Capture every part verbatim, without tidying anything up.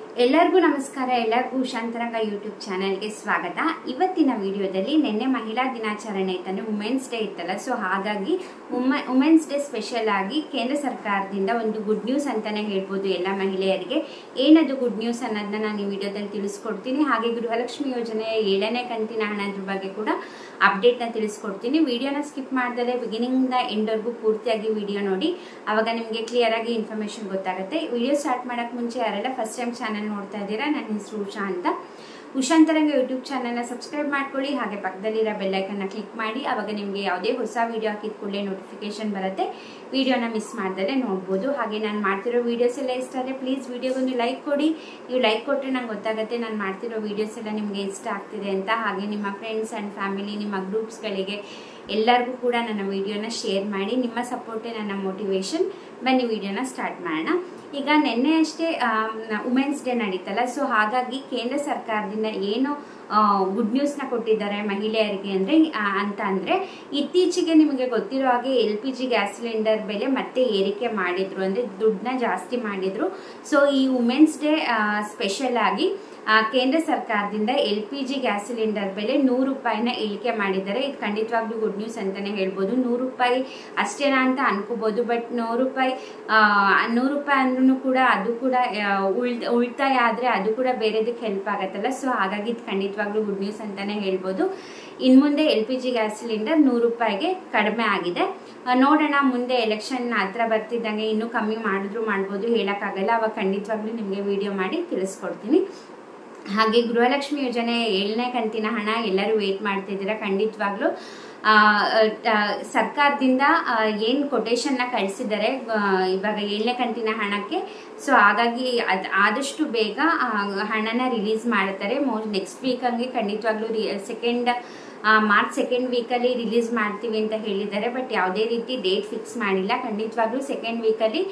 ಎಲ್ಲರಿಗೂ ನಮಸ್ಕಾರ. ಎಲ್ಲರಿಗೂ ಉಷಾಂತರಂಗ ಯೂಟ್ಯೂಬ್ ಚಾನೆಲ್ಗೆ ಸ್ವಾಗತ. ಇವತ್ತಿನ ವಿಡಿಯೋದಲ್ಲಿ ನಿನ್ನೆ ಮಹಿಳಾ ದಿನಾಚರಣೆ ಇತ್ತಂದ್ರೆ ವುಮೆನ್ಸ್ ಡೇ ಇತ್ತಲ್ಲ, ಸೊ ಹಾಗಾಗಿ ವುಮೆನ್ಸ್ ಡೇ ಸ್ಪೆಷಲ್ ಆಗಿ ಕೇಂದ್ರ ಸರ್ಕಾರದಿಂದ ಒಂದು ಗುಡ್ ನ್ಯೂಸ್ ಅಂತಾನೆ ಹೇಳ್ಬೋದು ಎಲ್ಲ ಮಹಿಳೆಯರಿಗೆ. ಏನದು ಗುಡ್ ನ್ಯೂಸ್ ಅನ್ನೋದನ್ನ ನಾನು ಈ ವಿಡಿಯೋದಲ್ಲಿ ತಿಳಿಸ್ಕೊಡ್ತೀನಿ. ಹಾಗೆ ಗೃಹಲಕ್ಷ್ಮಿ ಯೋಜನೆಯ ಏಳನೇ ಕಂತಿನ ಹಣದ ಬಗ್ಗೆ ಕೂಡ ಅಪ್ಡೇಟ್ನ ತಿಳಿಸ್ಕೊಡ್ತೀನಿ. ವಿಡಿಯೋನ ಸ್ಕಿಪ್ ಮಾಡ್ದಲೇ ಬಿಗಿನಿಂಗ್ ಎಂಡ್ವರೆಗೂ ಪೂರ್ತಿಯಾಗಿ ವಿಡಿಯೋ ನೋಡಿ, ಅವಾಗ ನಿಮಗೆ ಕ್ಲಿಯರ್ ಆಗಿ ಇನ್ಫಾರ್ಮೇಶನ್ ಗೊತ್ತಾಗುತ್ತೆ. ವಿಡಿಯೋ ಸ್ಟಾರ್ಟ್ ಮಾಡಕ್ ಮುಂಚೆ ಯಾರೆಲ್ಲ ಫಸ್ಟ್ ಟೈಮ್ ಚಾನಲ್ ನೋಡ್ತಾ ಇದ್ದೀರಾ, ನನ್ನ ಹೆಸರು ಉಷಾ ಅಂತ. ಉಷಾಂತರಂಗ ಯೂಟ್ಯೂಬ್ ಚಾನಲ್ನ ಸಬ್ಸ್ಕ್ರೈಬ್ ಮಾಡ್ಕೊಳ್ಳಿ. ಹಾಗೆ ಪಕ್ಕದಲ್ಲಿರೋ ಬೆಲ್ ಐಕನ್ನ ಕ್ಲಿಕ್ ಮಾಡಿ, ಅವಾಗ ನಿಮಗೆ ಯಾವುದೇ ಹೊಸ ವಿಡಿಯೋ ಹಾಕಿದ ಕೂಡಲೇ ನೋಟಿಫಿಕೇಶನ್ ಬರುತ್ತೆ. ವಿಡಿಯೋನ ಮಿಸ್ ಮಾಡ್ದಲೇ ನೋಡ್ಬೋದು. ಹಾಗೆ ನಾನು ಮಾಡ್ತಿರೋ ವೀಡಿಯೋಸ್ ಎಲ್ಲ ಇಷ್ಟ ಆದರೆ ಪ್ಲೀಸ್ ವಿಡಿಯೋಗೊಂದು ಲೈಕ್ ಕೊಡಿ. ನೀವು ಲೈಕ್ ಕೊಟ್ಟರೆ ನಂಗೆ ಗೊತ್ತಾಗುತ್ತೆ ನಾನು ಮಾಡ್ತಿರೋ ವೀಡಿಯೋಸ್ ಎಲ್ಲ ನಿಮಗೆ ಇಷ್ಟ ಆಗ್ತಿದೆ ಅಂತ. ಹಾಗೆ ನಿಮ್ಮ ಫ್ರೆಂಡ್ಸ್ ಆ್ಯಂಡ್ ಫ್ಯಾಮಿಲಿ, ನಿಮ್ಮ ಗ್ರೂಪ್ಸ್ಗಳಿಗೆ ಎಲ್ಲರಿಗೂ ಕೂಡ ನನ್ನ ವಿಡಿಯೋನ ಶೇರ್ ಮಾಡಿ. ನಿಮ್ಮ ಸಪೋರ್ಟೇ ನನ್ನ ಮೋಟಿವೇಶನ್. ಬನ್ನಿ ವಿಡಿಯೋನ ಸ್ಟಾರ್ಟ್ ಮಾಡೋಣ. ಈಗ ನಿನ್ನೆ ಅಷ್ಟೇ ವುಮೆನ್ಸ್ ಡೇ ನಡೀತಲ್ಲ, ಸೊ ಹಾಗಾಗಿ ಕೇಂದ್ರ ಸರ್ಕಾರದಿಂದ ಏನು ಗುಡ್ ನ್ಯೂಸ್ನ ಕೊಟ್ಟಿದ್ದಾರೆ ಮಹಿಳೆಯರಿಗೆ ಅಂದರೆ ಅಂತ ಅಂದರೆ, ಇತ್ತೀಚೆಗೆ ನಿಮಗೆ ಗೊತ್ತಿರೋ ಹಾಗೆ L P G gas cylinder ಬೆಲೆ ಮತ್ತೆ ಏರಿಕೆ ಮಾಡಿದ್ರು, ಅಂದರೆ ದುಡ್ಡನ್ನ ಜಾಸ್ತಿ ಮಾಡಿದ್ರು. ಸೊ ಈ ವುಮೆನ್ಸ್ ಡೇ ಸ್ಪೆಷಲ್ ಆಗಿ ಕೇಂದ್ರ ಸರ್ಕಾರದಿಂದ L P G gas cylinder ಬೆಲೆ ನೂರು ರೂಪಾಯಿನ ಇಳಿಕೆ ಮಾಡಿದ್ದಾರೆ. ಇದು ಖಂಡಿತವಾಗ್ಲೂ ಗುಡ್ ನ್ಯೂಸ್ ಅಂತಾನೆ ಹೇಳ್ಬೋದು. ನೂರು ರೂಪಾಯಿ ಅಷ್ಟೇನಾ ಅಂತ ಅನ್ಕೋಬಹುದು, ಬಟ್ ನೂರು ರೂಪಾಯಿ ನೂರು ರೂಪಾಯಿ ಅಂದ್ರೂ ಕೂಡ ಅದು ಕೂಡ ಉಳ್ ಉಳಿತಾಯ ಆದರೆ ಅದು ಕೂಡ ಬೇರೆದಕ್ಕೆ ಹೆಲ್ಪ್ ಆಗತ್ತಲ್ಲ. ಸೊ ಹಾಗಾಗಿ ಇದು ಖಂಡಿತವಾಗ್ಲೂ ಗುಡ್ ನ್ಯೂಸ್ ಅಂತಾನೆ ಹೇಳ್ಬೋದು. ಇನ್ನು ಮುಂದೆ L P G gas cylinder ನೂರು ರೂಪಾಯಿಗೆ ಕಡಿಮೆ ಆಗಿದೆ. ನೋಡೋಣ, ಮುಂದೆ ಎಲೆಕ್ಷನ್ ಹತ್ರ ಬರ್ತಿದ್ದಂಗೆ ಇನ್ನೂ ಕಮ್ಮಿ ಮಾಡಿದ್ರು ಮಾಡ್ಬೋದು, ಹೇಳೋಕ್ಕಾಗಲ್ಲ. ಅವಾಗ ಖಂಡಿತವಾಗ್ಲೂ ನಿಮಗೆ ವಿಡಿಯೋ ಮಾಡಿ ತಿಳಿಸ್ಕೊಡ್ತೀನಿ. ಹಾಗೆ ಗೃಹಲಕ್ಷ್ಮಿ ಯೋಜನೆ ಏಳನೇ ಕಂತಿನ ಹಣ ಎಲ್ಲರೂ ವೇಟ್ ಮಾಡ್ತಿದ್ದೀರಾ. ಖಂಡಿತವಾಗ್ಲೂ ಸರ್ಕಾರದಿಂದ ಏನು ಕೊಟೇಶನ್ನ ಕಳಿಸಿದ್ದಾರೆ ಇವಾಗ ಏಳನೇ ಕಂತಿನ ಹಣಕ್ಕೆ, ಸೊ ಹಾಗಾಗಿ ಅದು ಆದಷ್ಟು ಬೇಗ ಹಣನ ರಿಲೀಸ್ ಮಾಡ್ತಾರೆ. ಮೋಸ್ಟ್ ನೆಕ್ಸ್ಟ್ ವೀಕ್ ಹಂಗೆ ಖಂಡಿತವಾಗ್ಲೂ ಸೆಕೆಂಡ್ ಮಾರ್ಚ್ ಸೆಕೆಂಡ್ ವೀಕಲ್ಲಿ ರಿಲೀಸ್ ಮಾಡ್ತೀವಿ ಅಂತ ಹೇಳಿದ್ದಾರೆ. ಬಟ್ ಯಾವುದೇ ರೀತಿ ಡೇಟ್ ಫಿಕ್ಸ್ ಮಾಡಿಲ್ಲ. ಖಂಡಿತವಾಗ್ಲೂ ಸೆಕೆಂಡ್ ವೀಕಲ್ಲಿ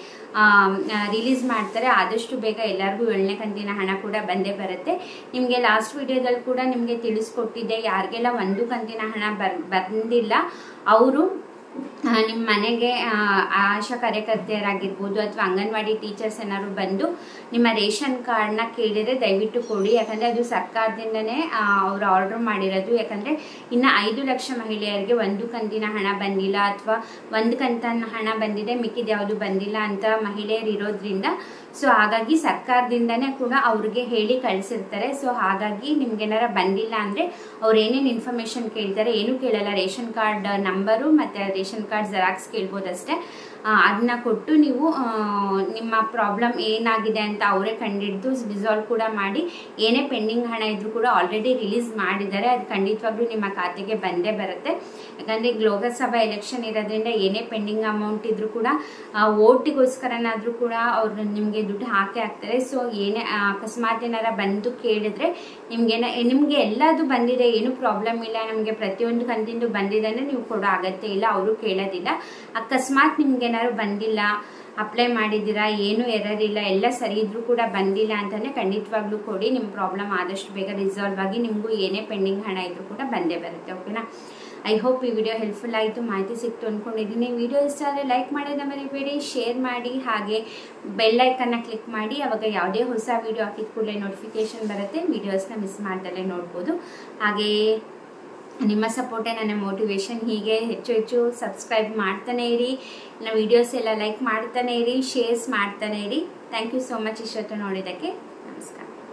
ರಿಲೀಸ್ ಮಾಡ್ತಾರೆ. ಆದಷ್ಟು ಬೇಗ ಎಲ್ಲರಿಗೂ ಏಳನೇ ಕಂತಿನ ಹಣ ಕೂಡ ಬಂದೇ ಬರುತ್ತೆ. ನಿಮಗೆ ಲಾಸ್ಟ್ ವಿಡಿಯೋದಲ್ಲಿ ಕೂಡ ನಿಮಗೆ ತಿಳಿಸ್ಕೊಟ್ಟಿದ್ದೆ, ಯಾರಿಗೆಲ್ಲ ಒಂದು ಕಂತಿನ ಹಣ ಬರ್ ಬಂದಿಲ್ಲ ಅವರು ನಿಮ್ಮ ಮನೆಗೆ ಆಶಾ ಕಾರ್ಯಕರ್ತೆಯರಾಗಿರ್ಬೋದು ಅಥವಾ ಅಂಗನವಾಡಿ ಟೀಚರ್ಸ್ ಏನಾದ್ರು ಬಂದು ನಿಮ್ಮ ರೇಷನ್ ಕಾರ್ಡ್ನ ಕೇಳಿದರೆ ದಯವಿಟ್ಟು ಕೊಡಿ. ಯಾಕಂದರೆ ಅದು ಸರ್ಕಾರದಿಂದನೇ ಅವರು ಆರ್ಡರ್ ಮಾಡಿರೋದು. ಯಾಕಂದರೆ ಇನ್ನು ಐದು ಲಕ್ಷ ಮಹಿಳೆಯರಿಗೆ ಒಂದು ಕಂತಿನ ಹಣ ಬಂದಿಲ್ಲ ಅಥವಾ ಒಂದು ಕಂತಿನ ಹಣ ಬಂದಿದೆ, ಮಿಕ್ಕಿದ ಯಾವುದು ಬಂದಿಲ್ಲ ಅಂತ ಮಹಿಳೆಯರು ಇರೋದ್ರಿಂದ, ಸೊ ಹಾಗಾಗಿ ಸರ್ಕಾರದಿಂದನೇ ಕೂಡ ಅವ್ರಿಗೆ ಹೇಳಿ ಕಳಿಸಿರ್ತಾರೆ. ಸೊ ಹಾಗಾಗಿ ನಿಮ್ಗೇನಾರ ಬಂದಿಲ್ಲ ಅಂದರೆ ಅವ್ರು ಏನೇನು ಇನ್ಫಾರ್ಮೇಷನ್ ಕೇಳ್ತಾರೆ, ಏನು ಕೇಳಲ್ಲ, ರೇಷನ್ ಕಾರ್ಡ್ ನಂಬರು ಮತ್ತು ರೇಷನ್ ಕಾರ್ಡ್ ಜೆರಾಕ್ಸ್ ಕೇಳ್ಬೋದಷ್ಟೇ. ಅದನ್ನ ಕೊಟ್ಟು ನೀವು ನಿಮ್ಮ ಪ್ರಾಬ್ಲಮ್ ಏನಾಗಿದೆ ಅಂತ ಅವರೇ ಕಂಡಿಡ್ದು ರಿಸಾಲ್ವ್ ಕೂಡ ಮಾಡಿ, ಏನೇ ಪೆಂಡಿಂಗ್ ಹಣ ಇದ್ರೂ ಕೂಡ ಆಲ್ರೆಡಿ ರಿಲೀಸ್ ಮಾಡಿದ್ದಾರೆ. ಅದು ಖಂಡಿತವಾಗ್ಲೂ ನಿಮ್ಮ ಖಾತೆಗೆ ಬಂದೇ ಬರುತ್ತೆ. ಯಾಕಂದರೆ ಲೋಕಸಭಾ ಎಲೆಕ್ಷನ್ ಇರೋದ್ರಿಂದ ಏನೇ ಪೆಂಡಿಂಗ್ ಅಮೌಂಟ್ ಇದ್ರೂ ಕೂಡ ಓಟಿಗೋಸ್ಕರನಾದರೂ ಕೂಡ ಅವರು ನಿಮಗೆ ದುಡ್ಡು ಹಾಕಿ ಹಾಕ್ತಾರೆ. ಸೊ ಏನೇ ಅಕಸ್ಮಾತ್ ಏನಾರ ಬಂದು ಕೇಳಿದ್ರೆ ನಿಮ್ಗೇನ ನಿಮಗೆ ಎಲ್ಲದು ಬಂದಿದೆ, ಏನು ಪ್ರಾಬ್ಲಮ್ ಇಲ್ಲ, ನಮಗೆ ಪ್ರತಿಯೊಂದು ಕಂತಿಂದು ಬಂದಿದೆ ಅಂದರೆ ನೀವು ಕೊಡೋ ಅಗತ್ಯ ಇಲ್ಲ, ಅವರು ಕೇಳೋದಿಲ್ಲ. ಅಕಸ್ಮಾತ್ ನಿಮ್ಗೆ ಏನಾದ್ರು ಬಂದಿಲ್ಲ, ಅಪ್ಲೈ ಮಾಡಿದ್ದೀರಾ, ಏನು ಎರರ್ ಇಲ್ಲ, ಎಲ್ಲ ಸರಿ ಇದ್ರೂ ಕೂಡ ಬಂದಿಲ್ಲ ಅಂತಲೇ ಖಂಡಿತವಾಗ್ಲೂ ಕೊಡಿ. ನಿಮ್ಮ ಪ್ರಾಬ್ಲಮ್ ಆದಷ್ಟು ಬೇಗ ರಿಸಾಲ್ವ್ ಆಗಿ ನಿಮಗೂ ಏನೇ ಪೆಂಡಿಂಗ್ ಹಣ ಇದ್ರೂ ಕೂಡ ಬಂದೇ ಬರುತ್ತೆ. ಓಕೆನಾ? ಐ ಹೋಪ್ ಈ ವಿಡಿಯೋ ಹೆಲ್ಪ್ಫುಲ್ ಆಯಿತು, ಮಾಹಿತಿ ಸಿಕ್ತು ಅಂದ್ಕೊಂಡಿದ್ದೀನಿ. ವಿಡಿಯೋ ಇಷ್ಟ ಆದರೆ ಲೈಕ್ ಮಾಡೋದನ್ನ ಮರಿಬೇಡಿ, ಶೇರ್ ಮಾಡಿ, ಹಾಗೆ ಬೆಲ್ ಐಕನ್ನ ಕ್ಲಿಕ್ ಮಾಡಿ. ಅವಾಗ ಯಾವುದೇ ಹೊಸ ವಿಡಿಯೋ ಹಾಕಿದ ಕೂಡಲೇ ನೋಟಿಫಿಕೇಶನ್ ಬರುತ್ತೆ. ವಿಡಿಯೋಸ್ನ ಮಿಸ್ ಮಾಡ್ದಲೇ ನೋಡ್ಬೋದು. ಹಾಗೇ ನಿಮ್ಮ ಸಪೋರ್ಟೇ ನನ್ನ ಮೋಟಿವೇಶನ್. ಹೀಗೆ ಹೆಚ್ಚು ಹೆಚ್ಚು ಸಬ್ಸ್ಕ್ರೈಬ್ ಮಾಡ್ತಾನೆ ಇರಿ, ನನ್ನ ವೀಡಿಯೋಸ್ ಎಲ್ಲ ಲೈಕ್ ಮಾಡ್ತಾನೆ ಇರಿ, ಶೇರ್ಸ್ ಮಾಡ್ತಾನೆ ಇರಿ. ಥ್ಯಾಂಕ್ ಯು ಸೋ ಮಚ್ ಇಷ್ಟೊತ್ತು ನೋಡಿದ್ದಕ್ಕೆ. ನಮಸ್ಕಾರ.